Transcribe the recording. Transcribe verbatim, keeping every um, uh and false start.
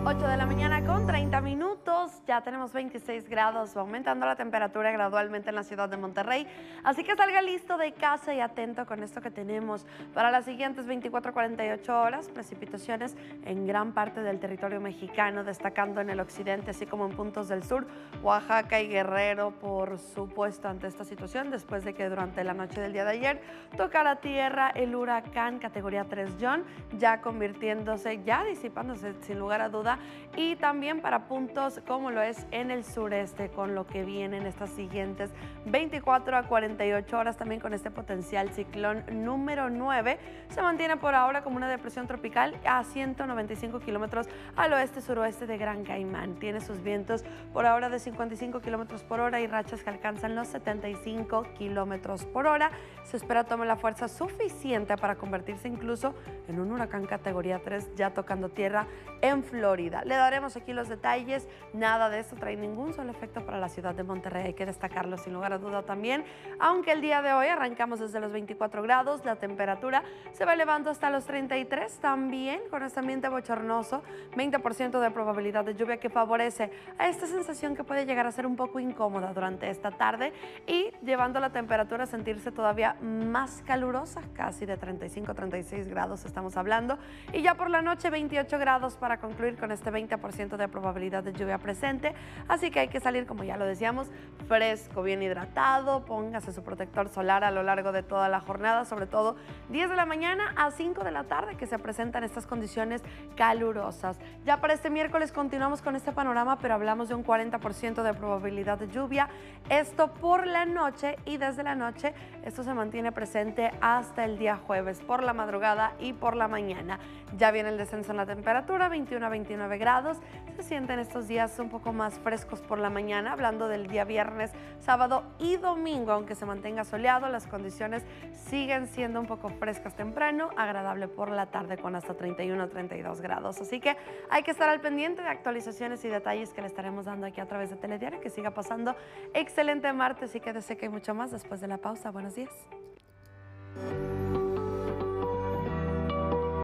ocho de la mañana con treinta minutos, ya tenemos veintiséis grados, va aumentando la temperatura gradualmente en la ciudad de Monterrey, así que salga listo de casa y atento con esto que tenemos para las siguientes veinticuatro a cuarenta y ocho horas, precipitaciones en gran parte del territorio mexicano, destacando en el occidente, así como en puntos del sur, Oaxaca y Guerrero, por supuesto, ante esta situación, después de que durante la noche del día de ayer tocara tierra el huracán categoría tres John, ya convirtiéndose, ya disipándose sin lugar a duda, y también para puntos como lo es en el sureste, con lo que vienen estas siguientes veinticuatro a cuarenta y ocho horas, también con este potencial ciclón número nueve, se mantiene por ahora como una depresión tropical a ciento noventa y cinco kilómetros al oeste-suroeste de Gran Caimán. Tiene sus vientos por ahora de cincuenta y cinco kilómetros por hora y rachas que alcanzan los setenta y cinco kilómetros por hora. Se espera tome la fuerza suficiente para convertirse incluso en un huracán categoría tres, ya tocando tierra en Florida. Le daremos aquí los detalles, nada de esto trae ningún solo efecto para la ciudad de Monterrey, hay que destacarlo sin lugar a duda también, aunque el día de hoy arrancamos desde los veinticuatro grados, la temperatura se va elevando hasta los treinta y tres, también con este ambiente bochornoso, veinte por ciento de probabilidad de lluvia que favorece a esta sensación que puede llegar a ser un poco incómoda durante esta tarde y llevando la temperatura a sentirse todavía más calurosa, casi de treinta y cinco a treinta y seis grados estamos hablando, y ya por la noche veintiocho grados para concluir con este veinte por ciento de probabilidad de lluvia presente, así que hay que salir, como ya lo decíamos, fresco, bien hidratado, póngase su protector solar a lo largo de toda la jornada, sobre todo diez de la mañana a cinco de la tarde que se presentan estas condiciones calurosas. Ya para este miércoles continuamos con este panorama, pero hablamos de un cuarenta por ciento de probabilidad de lluvia, esto por la noche, y desde la noche esto se mantiene presente hasta el día jueves, por la madrugada y por la mañana. Ya viene el descenso en la temperatura, veintiuno a veintinueve grados, se sienten estos días un poco más frescos por la mañana, hablando del día viernes, sábado y domingo, aunque se mantenga soleado, las condiciones siguen siendo un poco frescas temprano, agradable por la tarde con hasta treinta y uno a treinta y dos grados, así que hay que estar al pendiente de actualizaciones y detalles que le estaremos dando aquí a través de Telediario. Que siga pasando excelente martes y quédese que hay mucho más después de la pausa. Buenos días.